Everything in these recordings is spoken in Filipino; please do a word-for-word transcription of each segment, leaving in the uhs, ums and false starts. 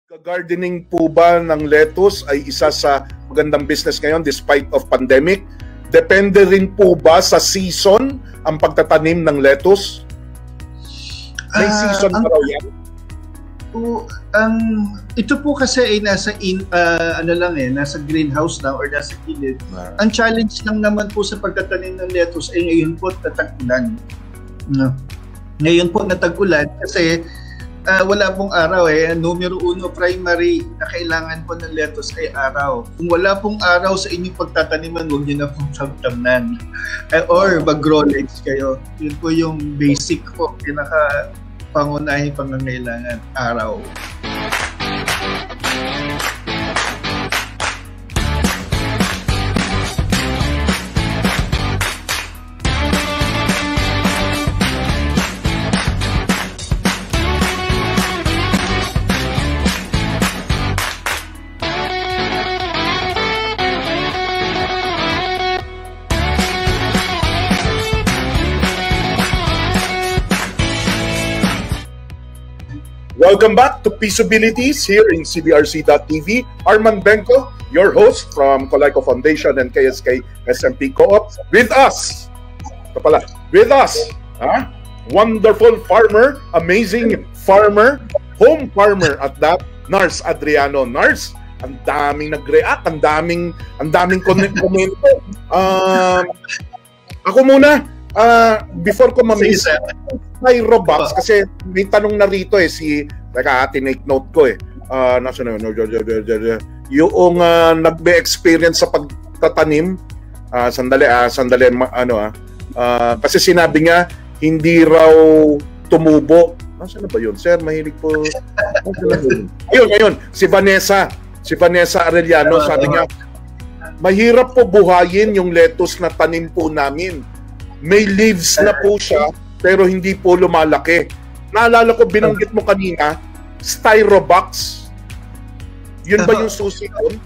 Gardening po ba ng lettuce ay isa sa magandang business ngayon despite of pandemic? Depende rin po ba sa season ang pagtatanim ng lettuce? May uh, season pa raw yan? Po, ang ito po kasi ay nasa in uh, ano lang eh, nasa greenhouse lang or nasa kilid. Uh, ang challenge lang naman po sa pagtatanim ng lettuce ay ngayon po natag-ulan. No. Ngayon po natag-ulan kasi Uh, wala pong araw eh. Numero uno, primary na kailangan po ng lettuce ay araw. Kung wala pong araw sa inyong pagtataniman, huwag nyo na pong tamtamnan. Uh, or mag-grow lights kayo. Yun po yung basic po, pinaka pangunahing pangangailangan, araw. Welcome back to Peaceabilities here in C B R C dot T V. Arman Benko, your host from Colayco Foundation and K S K S M P Co-op. With us, ito pala, with us, huh? Wonderful farmer, amazing farmer, home farmer at that, Nars Adriano. Nars, ang daming nag-react, ang daming, ang daming komento. Um, ako muna, uh, before ko ma-miss, may Robux, kasi may tanong na rito eh, si, teka, tinake note ko eh, uh, nasa na yun, yung uh, nagbe-experience sa pagtatanim, uh, sandali, uh, sandali, ano ah, uh, kasi sinabi nga, hindi raw tumubo. Nasa na ba yun, sir? Mahilig po. Ayun, ayun, si Vanessa, si Vanessa Arellano, sabi niya, mahirap po buhayin yung lettuce na tanim po namin. May leaves na po siya, pero hindi po lumalaki. Naalala ko, binanggit mo kanina, Styrobox. Yun ba yung susi doon?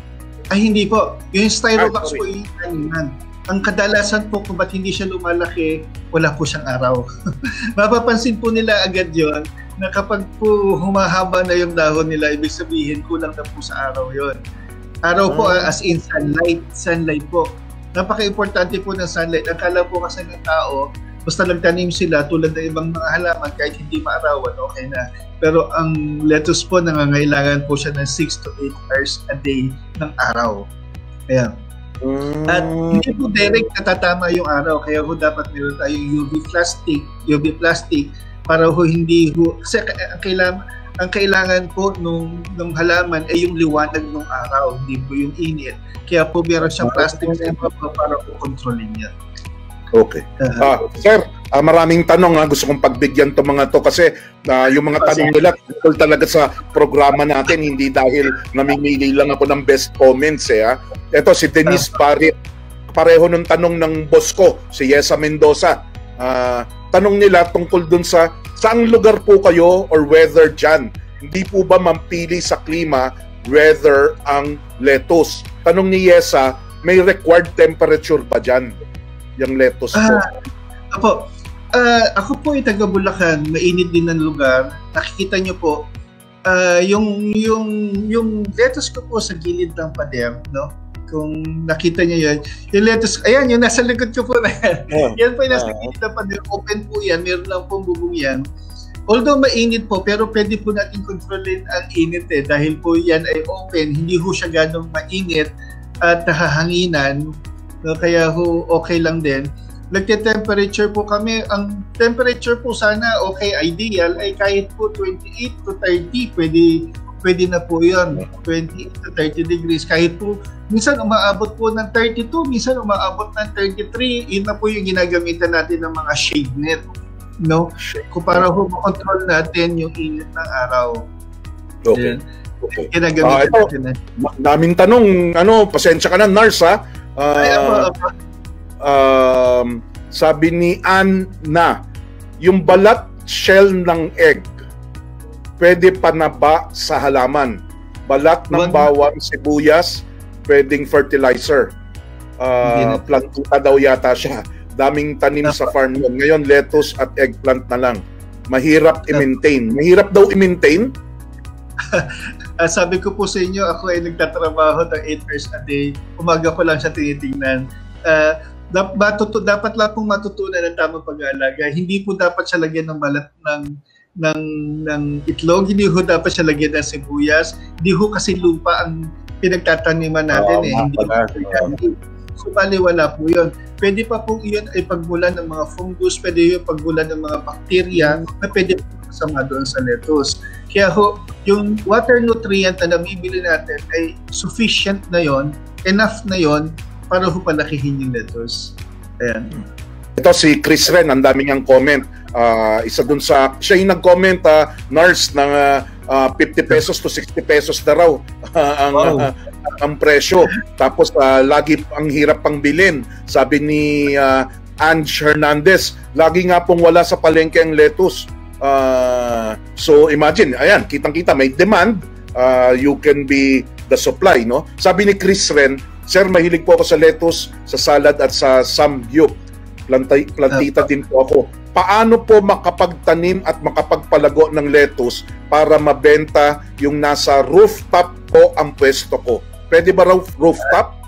Ay, hindi po. Yung Styrobox po yung taniman. Ang kadalasan po kung ba't hindi siya lumalaki, wala po siyang araw. Mapapansin po nila agad yun na kapag po humahaba na yung dahon nila, ibig sabihin kulang na po sa araw yun. Araw po hmm. as in sunlight. Sunlight po. Napaka-importante po ng sunlight. Akala po kasi ng tao, basta nagtanim sila tulad ng ibang mga halaman, kahit hindi maarawan, okay na. Pero ang lettuce po, nangangailangan po siya ng six to eight hours a day ng araw. Ayan. Mm. At hindi po direct natatama yung araw, kaya ho dapat meron tayong U V plastic, U V plastic, para ho hindi ho, kasi ang kailangan, ang kailangan po nung, nung halaman ay yung liwanag ng araw, hindi po yung init. Kaya po meron siyang plastic sa iba para po kontrolin niya. Okay. Uh, sir, uh, maraming tanong ha. Gusto kong pagbigyan to mga to kasi uh, yung mga tanong nila tungkol talaga sa programa natin, hindi dahil namimili lang ako ng best comments eh ha. Ito si Denise Parit, pareho ng tanong ng boss ko, si Yesa Mendoza. Uh, tanong nila tungkol dun sa saang lugar po kayo or weather dyan? Hindi po ba mampili sa klima, weather ang lettuce? Tanong ni Yesa, may required temperature ba dyan? Yung lettuce po. Uh, ako, uh, ako po ay taga Bulacan, mainit din ng lugar. Nakikita nyo po, uh, yung, yung, yung lettuce ko po sa gilid ng pader, no? Kung nakita nyo yun, yung lettuce, ayan, yung nasa likod ko po na yan. Oh, yan po yung nasa uh, gilid ng pader, open po yan, meron lang pong bubong yan. Although mainit po, pero pwede po natin kontrolin ang init eh, dahil po yan ay open, hindi ho siya ganong mainit at nahahanginan. No, kaya ho, okay lang din. Nagte-temperature po kami. Ang temperature po sana, okay, ideal, ay kahit po twenty-eight to thirty, pwede, pwede na po yun. twenty-eight to thirty degrees. Kahit po, minsan umaabot po ng thirty-two, minsan umaabot ng thirty-three. Yun na po yung ginagamitan natin ng mga shade net. No? Kung para ho makontrol natin yung init ng araw. Okay. Okay. Ginagamitan uh, natin na. Daming tanong, ano, pasensya ka na, Nars, ha? Uh, um, sabi ni Ann na yung balat shell ng egg pwede pa na ba sa halaman? Balat ng bawang, sibuyas pwedeng fertilizer. Uh, plantita daw yata siya. Daming tanim sa farm yun. Ngayon lettuce at eggplant na lang. Mahirap i-maintain. Mahirap daw i-maintain? uh, sabi ko po sa inyo, ako ay nagtatrabaho ng eight hours a day. Umaga ko lang siya tinitingnan. Uh, dap, matutu, dapat lang pong matutunan ang tamang pag-aalaga. Hindi po dapat siya lagyan ng balat ng, ng, ng itlog. Hindi ho dapat siya lagyan ng sibuyas. Hindi ho kasi lupa ang pinagtataniman natin. Oh, eh. Hindi po. So, bali, wala po yun. Pwede pa po yun ay pagmulan ng mga fungus, pwede yung pagmulan ng mga bakterya na pwede po kasama doon sa lettuce. Kaya ho, yung water nutrient na namibili natin ay sufficient na yon, enough na yon para ho palakihin yung lettuce. Ayan. Ito si Chris Ren, ang dami niyang comment. Uh, isa dun sa, siya yung nag-comment, uh, nurse, ng uh, fifty pesos to sixty pesos na raw uh, ang, wow. uh, ang presyo. Tapos uh, lagi ang hirap pang bilhin. Sabi ni uh, Ange Hernandez, lagi nga pong wala sa palengke ang lettuce. Uh, so imagine, ayan, kitang-kita may demand, uh, you can be the supply, no? Sabi ni Chris Ren, sir, mahilig po ako sa lettuce, sa salad at sa samgyup. Plantay, plantita din po ako. Paano po makapagtanim at makapagpalago ng lettuce para mabenta yung nasa rooftop ko ang pwesto ko? Pwede ba raw rooftop?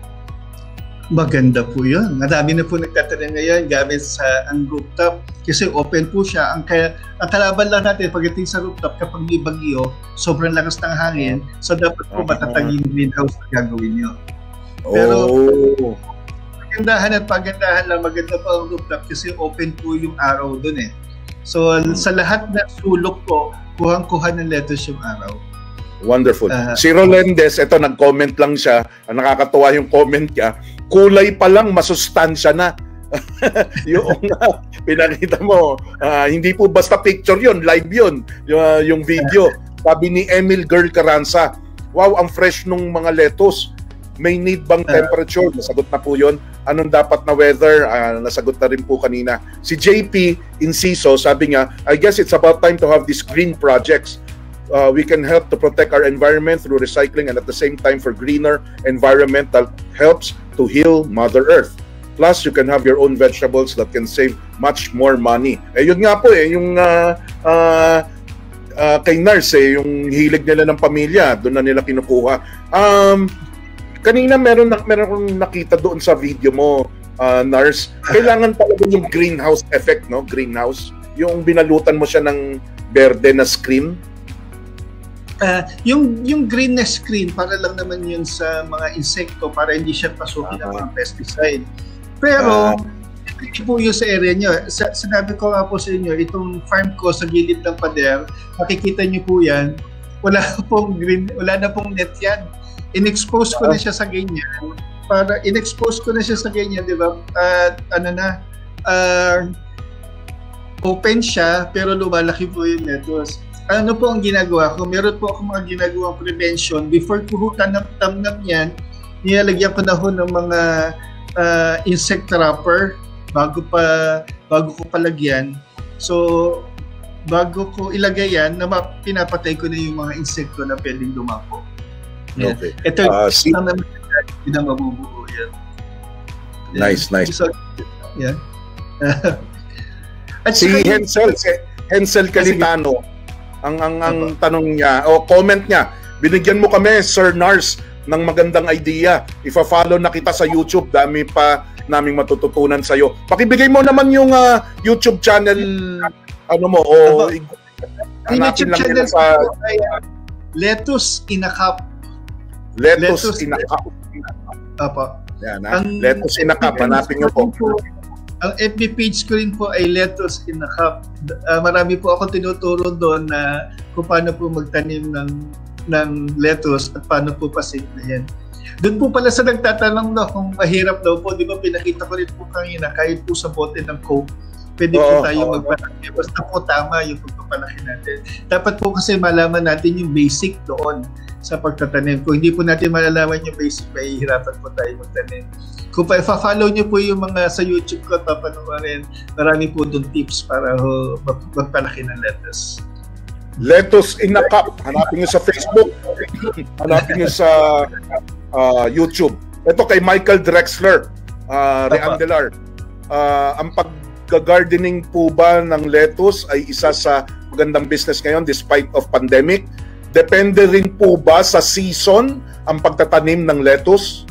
Maganda po yun. Marami na po nagtatanim ngayon gamit sa ang rooftop kasi open po siya. Ang, kaya, ang kalaban lang natin pagdating sa rooftop kapag may bagyo, sobrang lakas ng hangin, so dapat po matatag yung greenhouse na gagawin nyo. Pero oh. Pagandahan at pagandahan lang, maganda pa ang rooftop kasi open po yung araw dun eh. So hmm. sa lahat na sulok po, kuhang-kuha ng lettuce yung araw. Wonderful. Uh, si Rolendes, ito nag-comment lang siya, nakakatuwa yung comment niya, kulay pa lang masustansya na. Yung uh, pinakita mo, uh, hindi po basta picture yun, live yun, yung, uh, yung video. Sabi ni Emil Girl Caranza, wow, ang fresh nung mga lettuce. May need bang temperature? Nasagot na po yun. Anong dapat na weather? Uh, nasagot na rin po kanina. Si J P Inciso, sabi nga, I guess it's about time to have these green projects. Uh, we can help to protect our environment through recycling and at the same time for greener environment that helps to heal Mother Earth. Plus, you can have your own vegetables that can save much more money. Eh, yun nga po eh, yung uh, uh, uh, kay Nars eh, yung hilig nila ng pamilya, doon na nila kinukuha. Um, kanina meron, na, meron akong nakita doon sa video mo, uh, Nars, kailangan talaga yung greenhouse effect, no? Greenhouse. Yung binalutan mo siya ng berde na screen. Uh, yung yung green na screen para lang naman yun sa mga insekto para hindi siya pasukin ng mga pesticide. Pero hindi uh, po yun sa area nyo. Sa, sinabi ko nga po sa inyo, itong farm ko sa gilid ng pader, makikita nyo po yan, wala pong green, wala na pong net yan. In-expose ko na siya sa ganyan. Para in-expose ko na siya sa ganyan, di ba? At uh, ano na, uh, open siya pero lumalaki po yung lettuce. Ano po ang ginagawa ko? Meron po ako mga ginagawang prevention. Before ko tanam-tanam yan, nilalagyan ko na ho ng mga uh, insect trapper bago pa bago ko palagyan. So, bago ko ilagay yan, na pinapatay ko na yung mga insekto na pwedeng lumako. Yeah. Okay. Ito uh, si- naman hindi na mabubuo yan. Nice, nice. So, yeah. At si Hensel, si Hensel Calitano, ang ang ang Apa. tanong niya o comment niya, binigyan mo kami Sir Nars ng magandang idea. Ifa-follow na kita sa YouTube, dami pa naming matututunan sa iyo. Pakibigay mo naman yung uh, YouTube channel ano mo o YouTube channel sa uh, Lettuce in a Cup. Lettuce, Lettuce in a Cup. Apa. Yan, ha? Ang Lettuce in a Cup, hanapin niyo po. Ang F B page ko rin po ay Lettuce in a Cup. Uh, marami po ako tinuturo doon na kung paano po magtanim ng ng lettuce at paano po pasimplahin. Doon po pala sa nagtatanong na kung mahirap daw po, di ba pinakita ko rin po kanina, kahit po sa bote ng Coke, pwede po oh, tayo oh. magpalaki. Basta po tama yung pagpapalaki natin. Dapat po kasi malaman natin yung basic doon sa pagtatanim. Kung hindi po natin malalaman yung basic, mahihirapan po tayo magtanim. Kung pa-follow nyo po yung mga sa YouTube ko, papanoorin, marami po doon tips para ho, magpalaki ng lettuce. Lettuce in a Cup. Hanapin nyo sa Facebook. Hanapin nyo sa uh, YouTube. Ito kay Michael Drexler, uh, Reandelar. Uh, ang pag-gardening po ba ng lettuce ay isa sa magandang business ngayon despite of pandemic? depende rin po ba sa season ang pagtatanim ng lettuce?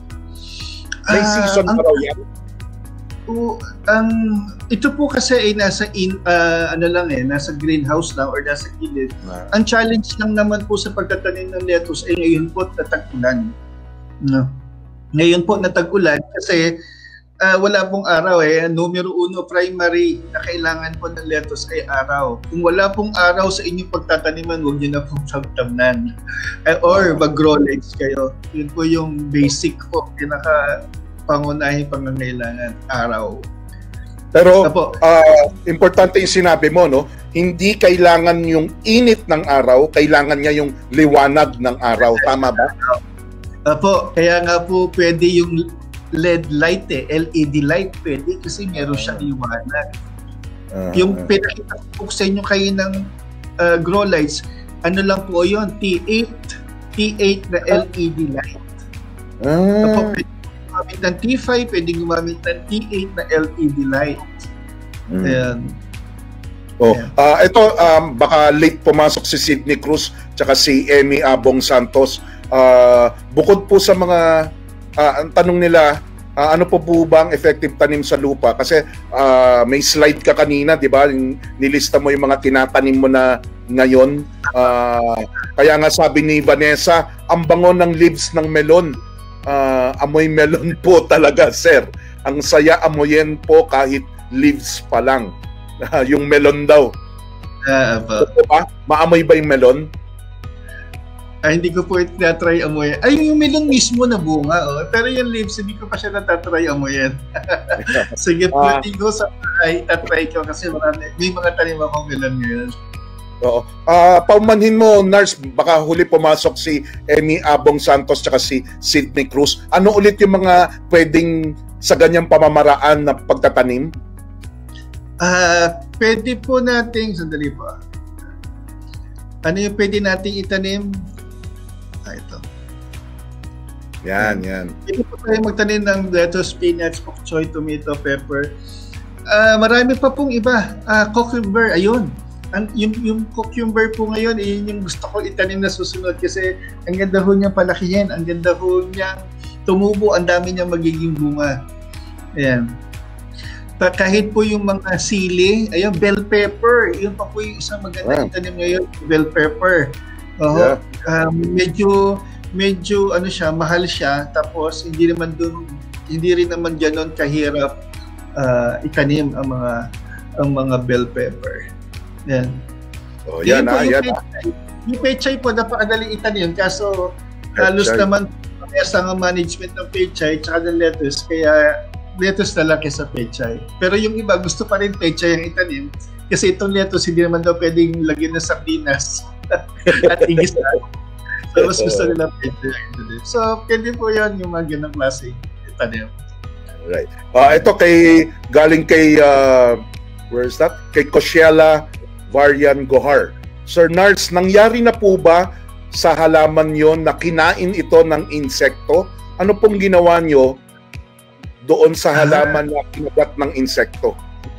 May Ah, season ang- pa raw yan? O, ang ito po kasi ay nasa in ah, ano lang eh, nasa greenhouse lang or nasa gilid. Ang challenge lang naman po sa pagtatanim ng lettuce ay ngayon po natag-ulan. No. Ngayon po natag-ulan kasi ah, wala pong araw eh. Numero uno, primary na kailangan po ng lettuce ay araw. Kung wala pong araw sa inyong pagtataniman, huwag nyo na pong tamtamnan. Eh, or mag-grow lights kayo. Yun po yung basic po, pinaka pangunahing pangangailangan, araw. Pero Apo. ah, importante yung sinabi mo, no? Hindi kailangan yung init ng araw, kailangan niya yung liwanag ng araw. Tama ba? Apo, kaya nga po pwede yung L E D light eh, L E D light pwede kasi meron siyang liwanag. Ah, Yung pinakita ko po sa inyo kayo ng uh, grow lights, ano lang po yun, T eight, T eight na L E D light. ah, Apo, pwede gumamit ng T five, pwede gumamit ng T eight na L E D light. mm. Ayan. Oh, ah, ito um, baka late pumasok si Sydney Cruz tsaka si Emmy Abong Santos. Ah, bukod po sa mga ah, ang tanong nila, ah, ano po po ba ang effective tanim sa lupa? Kasi ah, may slide ka kanina, 'di ba? Nilista mo yung mga tinatanim mo na ngayon. Ah, kaya nga sabi ni Vanessa, ang bango ng leaves ng melon. Ah, amoy melon po talaga, sir. Ang saya amoyin po kahit leaves pa lang. Yung melon daw. Ah, apo. Ito ba? Maamoy ba yung melon? Ay, hindi ko po ito na-try amoy. Ay, yung melon mismo na bunga, oh. Pero yung leaves, hindi ko pa siya natatry amoyin. Sige po, Ah. hindi ko sa ay, tatry ko kasi marami, may mga tanim akong melon ngayon. Oo. Ah, paumanhin mo, Nars, baka huli pumasok si Emmy Abong Santos tsaka si Sydney Cruz. Ano ulit yung mga pwedeng sa ganyang pamamaraan na pagtatanim? Ah, pwede po nating, sandali po. Ano yung pwede nating itanim? Ah, ito. Yan, yan. Pwede po tayo magtanim ng lettuce, spinach, bok choy, tomato, pepper. Ah, marami pa pong iba. Ah, cucumber, ayun. Ang, yung, yung cucumber po ngayon, eh, yun yung gusto ko itanim na susunod kasi ang ganda ho niyang palakihin, ang ganda ho niyang tumubo, ang dami niyang magiging bunga. Ayan. Pa, kahit po yung mga sili, ayun, bell pepper, yun pa po yung isang magandang Ah. itanim ngayon, bell pepper. Oo. Yeah. Um, medyo medyo ano siya, mahal siya, tapos hindi naman dun, hindi rin naman ganoon kahirap uh, itanim ang mga ang mga bell pepper. Yan. Oh, yan, po ah, yung yan. pechay. Yung pechay po napakadali itanim kaso halos Pechay. naman sa nga management ng pechay tsaka ng lettuce kaya lettuce na lang kaysa pechay. Pero yung iba gusto pa rin pechay ang itanim kasi itong lettuce hindi naman daw pwedeng lagyan ng sardinas at igisa. So mas gusto nila pechay ang itanim. So pwede po yan yung mga ganang klase itanim. Right. Ah, ito kay galing kay uh, where is that? Kay Koshiela Varian Gohar. Sir Nars, nangyari na po ba sa halaman yon na kinain ito ng insekto? Ano pong ginawa nyo doon sa halaman na kinagat ng insekto?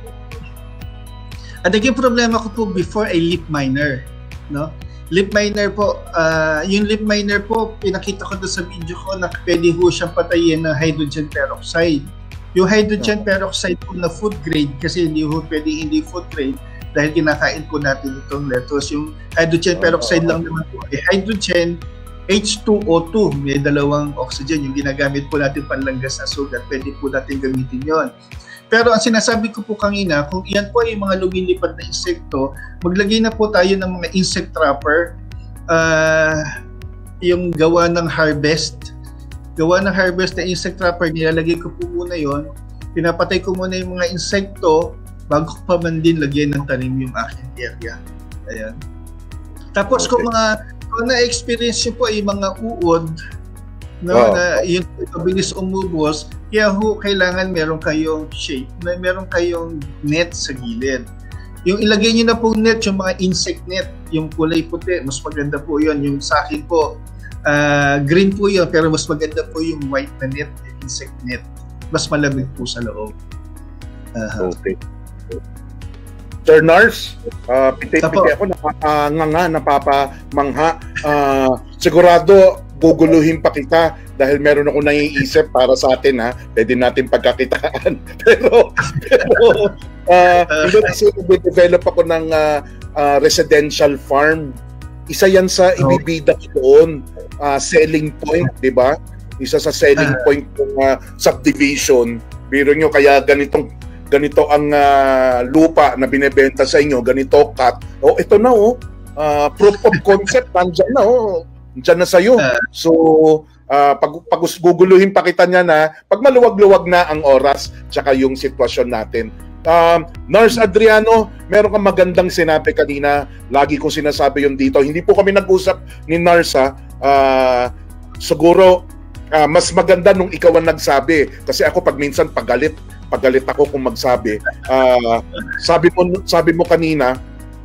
Ang naging problema ko po before ay leaf miner, no? Leaf miner po, uh, yung leaf miner po, pinakita ko doon sa video ko na pwede ho siyang patayin ng hydrogen peroxide. Yung hydrogen peroxide po na food grade, kasi hindi ho pwede hindi food grade dahil kinakain po natin itong lettuce. Yung hydrogen peroxide lang naman po ay hydrogen H two O two, may dalawang oxygen, yung ginagamit po natin panlanggas na sugat, pwede po natin gamitin yon. Pero ang sinasabi ko po kanina, kung iyan po ay mga lumilipad na insekto, maglagay na po tayo ng mga insect trapper, uh, yung gawa ng harvest, gawa ng harvest na insect trapper, nilalagay ko po muna yon, pinapatay ko muna yung mga insekto, bago pa man din lagyan ng tanim yung aking area. Ayan. Tapos Okay. kung mga kung na-experience nyo po ay mga uod, no, Oh. na yun mabilis umubos, kaya ho, kailangan meron kayong shade, may meron kayong net sa gilid. Yung ilagay nyo na po net, yung mga insect net, yung kulay puti, mas maganda po yun. Yung sa akin po, uh, green po yun, pero mas maganda po yung white na net, yung insect net. Mas malamig po sa loob. Uh-huh. Okay. Sir Nars, uh, piti-piti ako, napapanganga, napapamangha. Uh, sigurado, guguluhin pa kita dahil meron ako naiisip para sa atin, ha. Pwede natin pagkakitaan. pero, pero, uh, kasi nag-develop ako ng uh, uh, residential farm. Isa yan sa ibibida ko doon, uh, selling point, di ba? Isa sa selling point ng uh, subdivision. Biro nyo, kaya ganitong ganito ang uh, lupa na binebenta sa inyo, ganito cut. Oh, ito na oh. Uh, proof of concept nandiyan na oh. Nandiyan na sa iyo. So, uh, pag pag guguluhin pa kita niya na pag maluwag-luwag na ang oras tsaka yung sitwasyon natin. Um, Nars Adriano, meron kang magandang sinabi kanina. Lagi kong sinasabi yun dito. Hindi po kami nag-usap ni Nars, ha. Uh, siguro uh, mas maganda nung ikaw ang nagsabi. Kasi ako pag minsan pagalit, pagalit ako kung magsabi. Uh, sabi mo sabi mo kanina,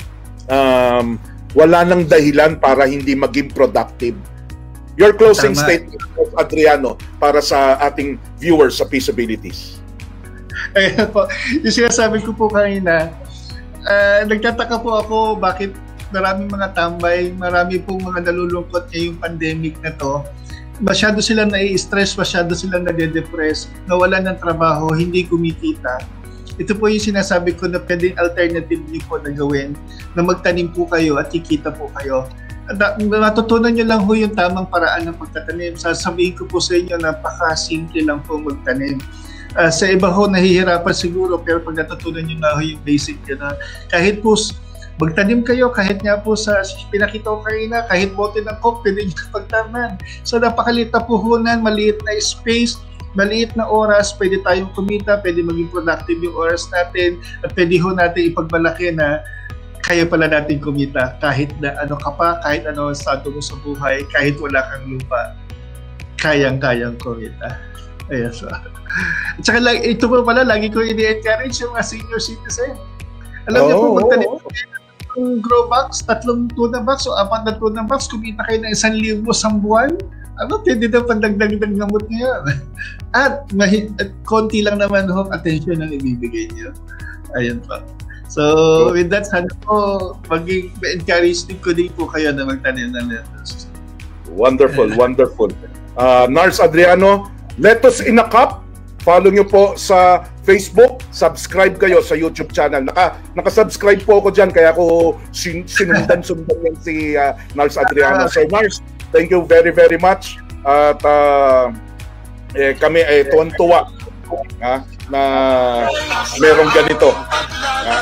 um, wala nang dahilan para hindi maging productive. Your closing Tama. statement, Adriano, para sa ating viewers sa Peaceabilities. Ayan po. Yung sinasabi ko po kanina, uh, nagtataka po ako bakit maraming mga tambay, marami pong mga nalulungkot ngayong pandemic na to. Masyado silang nai-stress, masyado silang nade-depress, nawalan ng trabaho, hindi kumikita. Ito po yung sinasabi ko na pwedeng alternative niyo po na gawin, na magtanim po kayo at kikita po kayo. At matutunan nyo lang po yung tamang paraan ng pagtatanim. Sasabihin ko po sa inyo, napaka-simple lang po magtanim. Uh, sa iba ho, nahihirapan siguro, pero pag natutunan nyo nga ho yung basic yun, na kahit po magtanim kayo, kahit nga po sa pinakita ko kanina, kahit bote ng coke, pwede nyo pagtaman. So napakaliit na puhunan, maliit na space, maliit na oras, pwede tayong kumita, pwede maging productive yung oras natin, at pwede ho natin ipagmalaki na kaya pala natin kumita kahit na ano ka pa, kahit ano ang estado mo sa buhay, kahit wala kang lupa, kayang-kayang kumita. Ayan, so. At saka ito po pala, lagi ko ini-encourage yung mga senior citizen. Alam oh, niyo po, magtanim po kayo ng grow box, tatlong tuna box o apat na tuna box, kumita kayo ng isang libo sa buwan. Ano, pwede na pandagdag-dag gamot ngayon. At, mahi- at konti lang naman ho, attention ang ibibigay niyo. Ayun po. So, with that, sana po, maging encourage din ko din po kayo na magtanim ng lettuce. Wonderful, wonderful. Uh, Nars Adriano, Lettuce in a Cup. Follow nyo po sa Facebook, subscribe kayo sa YouTube channel. Naka, naka-subscribe po ako dyan, kaya ako sin sinundan-sundan yan si uh, Nars Adriano. So Nars, thank you very very much. At uh, eh, kami ay eh, tuwan-tuwa uh, na merong ganito. Uh,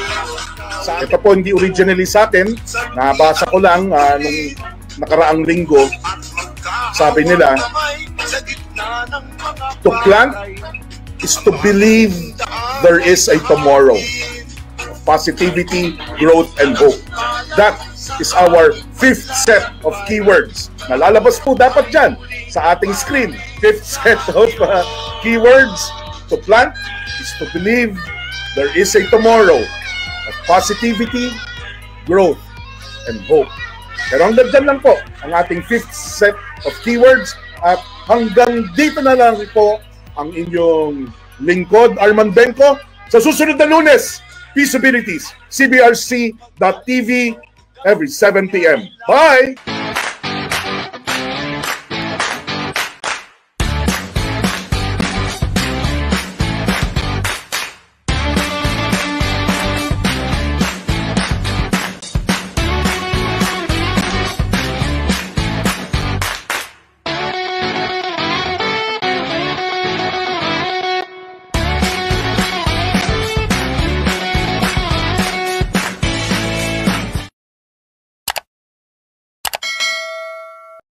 ito po hindi originally sa atin, nabasa ko lang uh, nung nakaraang linggo. Sabi nila, to plant is to believe there is a tomorrow. Positivity, growth, and hope. That is our fifth set of keywords. Nalalabas po dapat dyan sa ating screen. Fifth set of uh, keywords. To plant is to believe there is a tomorrow. Of positivity, growth, and hope. Pero hanggang dyan lang po ang ating fifth set of keywords. At hanggang dito na lang po ang inyong lingkod, Arman Benco. Sa susunod na Lunes, Peaceabilities, C B R C dot T V every seven p m Bye!